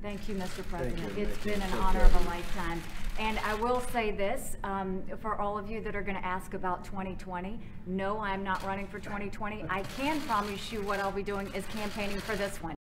Thank you, Mr. President. you, It's Nikki. been an So honor good. of a lifetime. And I will say this, for all of you that are going to ask about 2020, no, I'm not running for 2020. I can promise you what I'll be doing is campaigning for this one.